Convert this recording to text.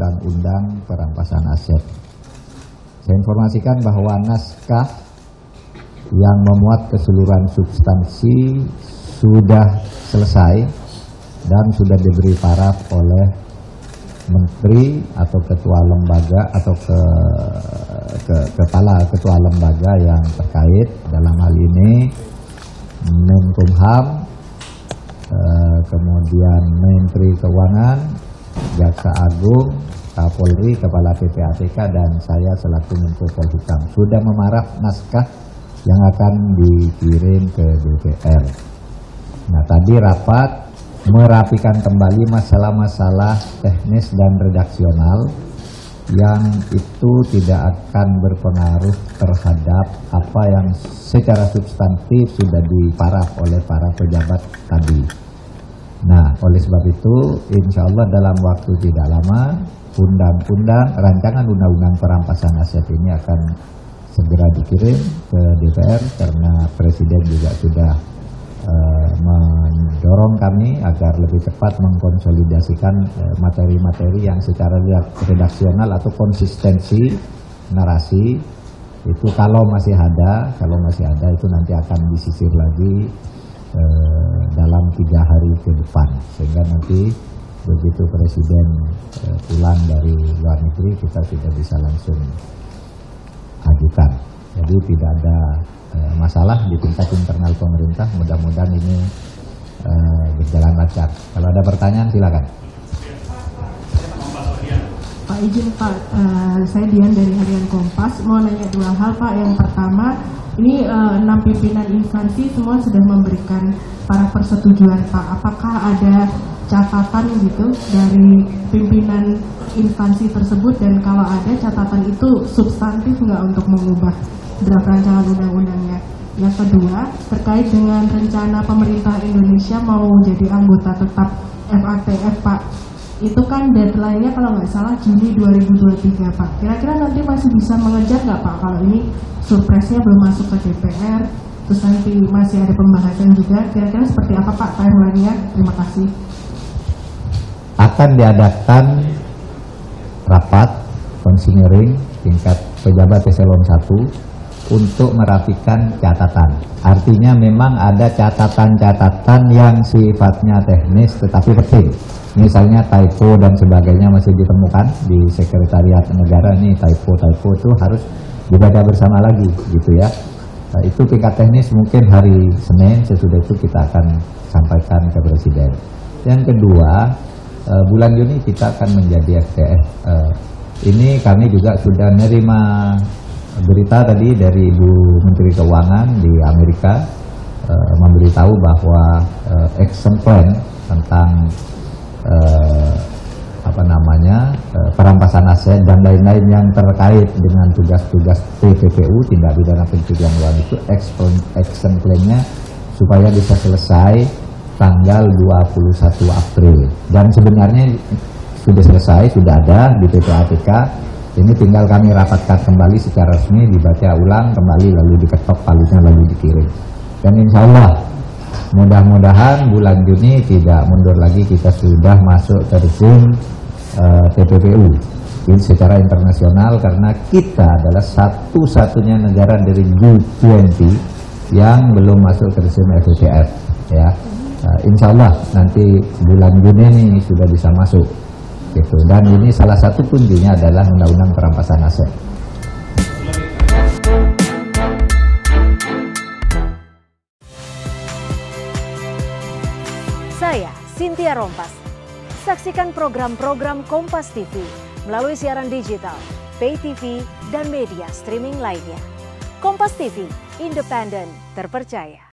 Undang-Undang Perampasan Aset. Saya informasikan bahwa naskah yang memuat keseluruhan substansi sudah selesai dan sudah diberi paraf oleh menteri atau ketua lembaga atau kepala ketua lembaga yang terkait, dalam hal ini Menkumham, kemudian Menteri Keuangan, Jaksa Agung, Kapolri, Kepala PPATK, dan saya selaku Menko Polhukam sudah memaraf naskah yang akan dikirim ke DPR. Nah, tadi rapat merapikan kembali masalah-masalah teknis dan redaksional yang itu tidak akan berpengaruh terhadap apa yang secara substantif sudah diparaf oleh para pejabat tadi. Nah, oleh sebab itu, insya Allah dalam waktu tidak lama, rancangan undang-undang perampasan aset ini akan segera dikirim ke DPR, karena Presiden juga sudah mendorong kami agar lebih cepat mengkonsolidasikan materi-materi yang secara redaksional atau konsistensi narasi itu kalau masih ada itu nanti akan disisir lagi dalam 3 hari ke depan, sehingga nanti begitu Presiden pulang dari luar negeri kita sudah bisa langsung ajukan. Jadi tidak ada masalah di tingkat internal pemerintah. Mudah-mudahan ini berjalan lancar. Kalau ada pertanyaan silakan. Pak, izin Pak, saya Dian dari Harian Kompas, mau nanya 2 hal Pak. Yang pertama, ini 6 pimpinan instansi semua sudah memberikan para persetujuan Pak. Apakah ada catatan gitu dari pimpinan instansi tersebut, dan kalau ada catatan itu substantif nggak untuk mengubah draft rancangan undang-undangnya? Yang kedua, terkait dengan rencana pemerintah Indonesia mau jadi anggota tetap FATF Pak, itu kan deadline-nya kalau nggak salah Juni 2023 Pak. Kira-kira nanti masih bisa mengejar nggak Pak kalau ini surprise-nya belum masuk ke DPR, terus nanti masih ada pembahasan juga, kira-kira seperti apa Pak timeline-nya? Terima kasih. Akan diadakan rapat konsinyering tingkat pejabat eselon 1 untuk merapikan catatan. Artinya memang ada catatan-catatan yang sifatnya teknis tetapi penting. Misalnya typo dan sebagainya masih ditemukan di Sekretariat Negara. Ini typo itu harus dibaca bersama lagi gitu ya. Nah, itu tingkat teknis mungkin hari Senin, sesudah itu kita akan sampaikan ke Presiden. Yang kedua, bulan Juni kita akan menjadi FTF. Ini kami juga sudah menerima berita tadi dari Ibu Menteri Keuangan di Amerika, memberitahu bahwa action plan tentang perampasan aset dan lain-lain yang terkait dengan tugas-tugas TPPU, tindak pidana pencucian uang, itu action plan-nya supaya bisa selesai tanggal 21 April. Dan sebenarnya sudah selesai, sudah ada di PPATK. Ini tinggal kami rapatkan kembali secara resmi, dibaca ulang kembali, lalu diketok palunya, lalu dikirim. Dan insya Allah mudah-mudahan bulan Juni tidak mundur lagi, kita sudah masuk ke rezim TPPU ini secara internasional, karena kita adalah satu-satunya negara dari G20 yang belum masuk ke rezim FATF ya. Insya Allah nanti bulan Juni ini sudah bisa masuk gitu. Dan ini salah satu kuncinya adalah undang-undang perampasan aset. Saya Cynthia Rompas. Saksikan program-program Kompas TV melalui siaran digital, pay TV, dan media streaming lainnya. Kompas TV, independen, terpercaya.